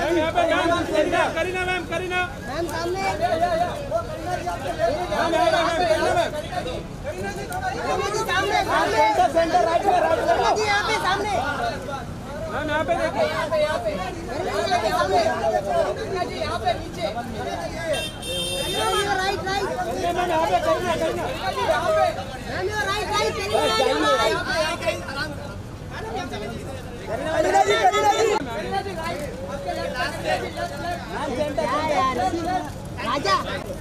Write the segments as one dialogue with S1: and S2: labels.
S1: Kareena ma'am सामने centre right में जी यहाँ पे सामने मैम यहाँ पे देखिए यहाँ पे नीचे राइट मैम यहाँ पे Kareena ma'am right Raja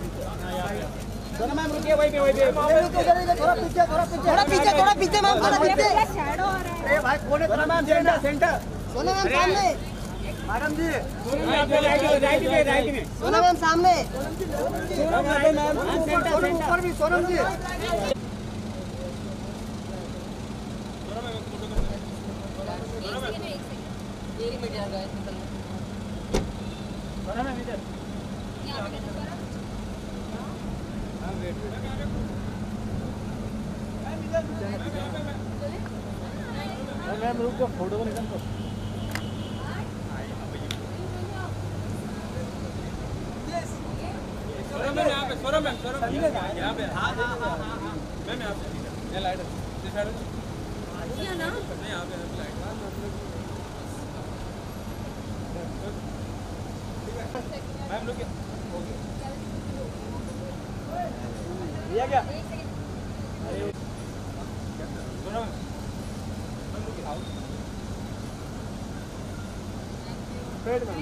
S1: ma'am रुकिए वहीं पे थोड़ा पीछे मैम थोड़ा पीछे भाई कोने थोड़ा मैम सेंटर सोना मैम सामने मैडम जी राइट में सोना मैम सामने ऊपर भी सोनम जी मैम रुको फोटो को निकाल दो सौरभ मैम यहाँ पे हाँ मैम यहाँ पे ये लाइट दिस साइड ये ना नहीं यहाँ पे लाइट मैम रुकिए ओके ये क्या सुनो मैम रुकिए आओ पेड़ में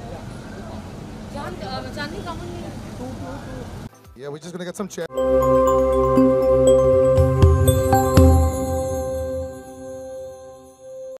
S2: Yeah, we're just gonna get some chair.